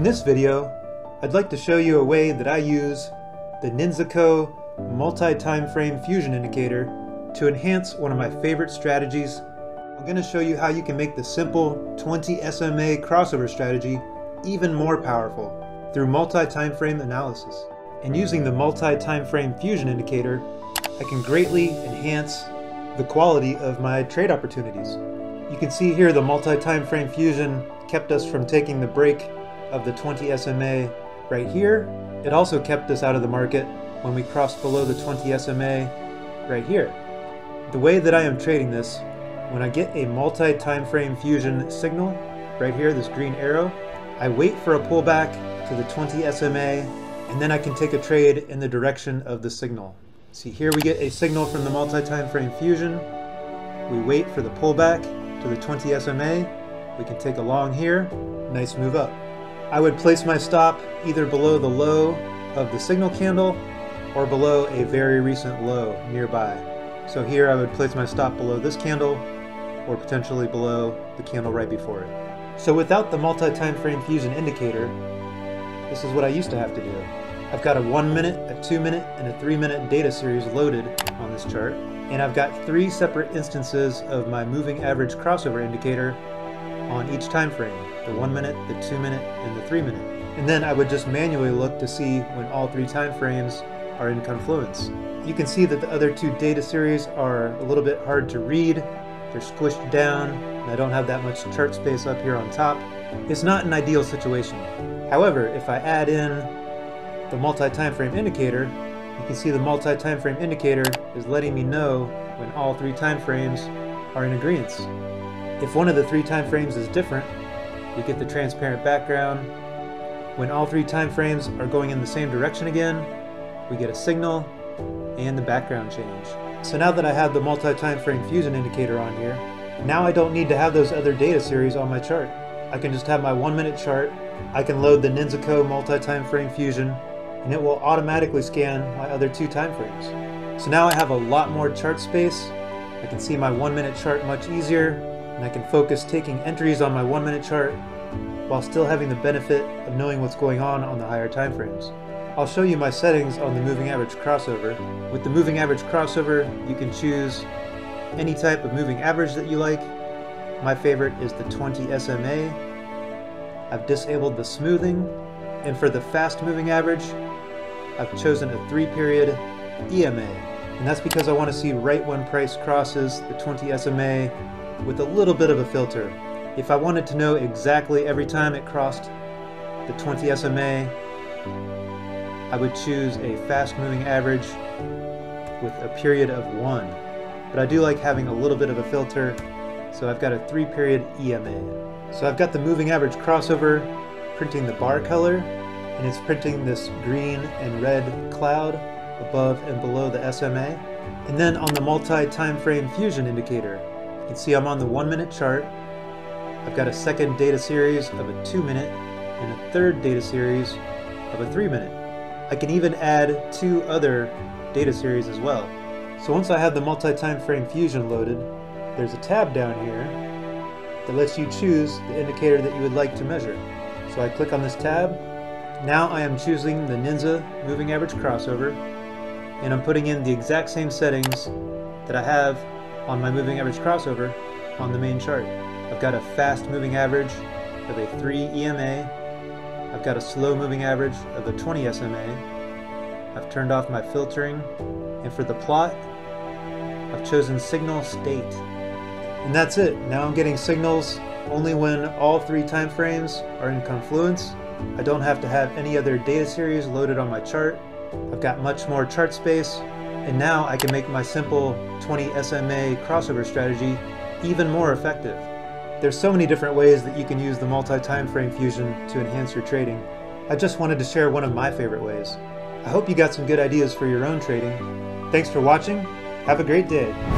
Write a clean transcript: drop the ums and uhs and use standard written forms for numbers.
this video, I'd like to show you a way that I use the ninZa.co multi-timeframe fusion indicator to enhance one of my favorite strategies. I'm going to show you how you can make the simple 20 SMA crossover strategy even more powerful through multi-timeframe analysis. And using the multi-timeframe fusion indicator, I can greatly enhance the quality of my trade opportunities. You can see here the multi-timeframe fusion kept us from taking the break of the 20 SMA right here. It also kept us out of the market when we crossed below the 20 SMA right here. The way that I am trading this, when I get a multi-timeframe fusion signal right here, this green arrow, I wait for a pullback to the 20 SMA, and then I can take a trade in the direction of the signal. See, here we get a signal from the multi-timeframe fusion. We wait for the pullback to the 20 SMA. We can take a long here, nice move up. I would place my stop either below the low of the signal candle or below a very recent low nearby. So here I would place my stop below this candle or potentially below the candle right before it. So without the multi-timeframe fusion indicator, this is what I used to have to do. I've got a 1 minute, a 2 minute, and a 3 minute data series loaded on this chart, and I've got 3 separate instances of my moving average crossover indicator on each time frame, the 1 minute, the 2 minute, and the 3 minute. And then I would just manually look to see when all 3 time frames are in confluence. You can see that the other 2 data series are a little bit hard to read. They're squished down, and I don't have that much chart space up here on top. It's not an ideal situation. However, if I add in the multi-timeframe indicator, you can see the multi-timeframe indicator is letting me know when all 3 time frames are in agreement. If one of the 3 time frames is different, we get the transparent background. When all 3 time frames are going in the same direction again, we get a signal and the background change. So now that I have the multi-timeframe fusion indicator on here, now I don't need to have those other data series on my chart. I can just have my 1 minute chart. I can load the ninZa.co multi-timeframe fusion, and it will automatically scan my other 2 time frames. So now I have a lot more chart space. I can see my 1 minute chart much easier, and I can focus taking entries on my 1 minute chart while still having the benefit of knowing what's going on the higher time frames. I'll show you my settings on the moving average crossover. With the moving average crossover, you can choose any type of moving average that you like. My favorite is the 20 SMA. I've disabled the smoothing, and for the fast moving average, I've chosen a 3-period EMA, and that's because I want to see right when price crosses the 20 SMA with a little bit of a filter. If I wanted to know exactly every time it crossed the 20 SMA, I would choose a fast moving average with a period of 1. But I do like having a little bit of a filter, so I've got a 3-period EMA. So I've got the moving average crossover printing the bar color, and it's printing this green and red cloud above and below the SMA. And then on the multi-timeframe fusion indicator, you can see I'm on the 1 minute chart. I've got a second data series of a 2 minute and a third data series of a 3 minute. I can even add 2 other data series as well. So once I have the multi-timeframe fusion loaded, there's a tab down here that lets you choose the indicator that you would like to measure. So I click on this tab. Now I am choosing the ninZa moving average crossover, and I'm putting in the exact same settings that I have on my moving average crossover on the main chart. I've got a fast moving average of a 3 EMA. I've got a slow moving average of a 20 SMA. I've turned off my filtering, and for the plot, I've chosen signal state. And that's it. Now I'm getting signals only when all 3 time frames are in confluence. I don't have to have any other data series loaded on my chart. I've got much more chart space, and now I can make my simple 20 SMA crossover strategy even more effective. There's so many different ways that you can use the multi-timeframe fusion to enhance your trading. I just wanted to share one of my favorite ways. I hope you got some good ideas for your own trading. Thanks for watching. Have a great day.